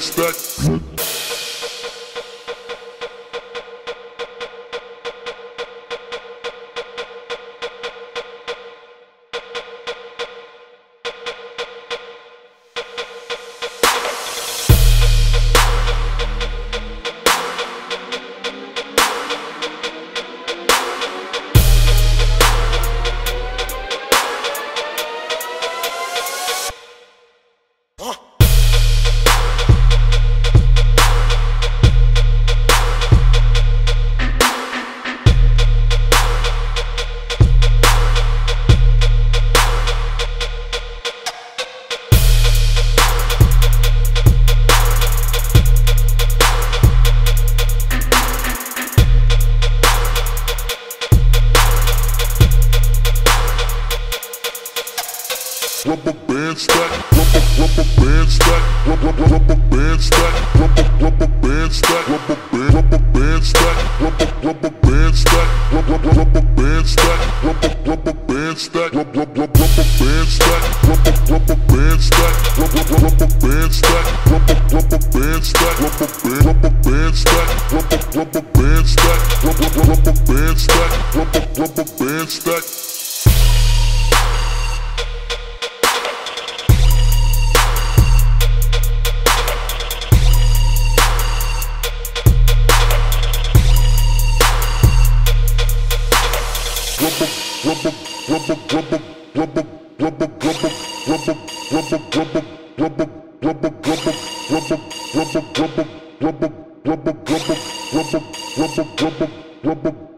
stack. Rubber band stack, rubber band stack, rubber band stack, rubber band stack, rubber band stack, rubber band stack, rubber band stack, rubber band stack, rubber band stack, rubber band stack, rubber band stack, rubber band stack, rubber band stack, rubber band stack, rubber band stack, rubber band stack. Rubber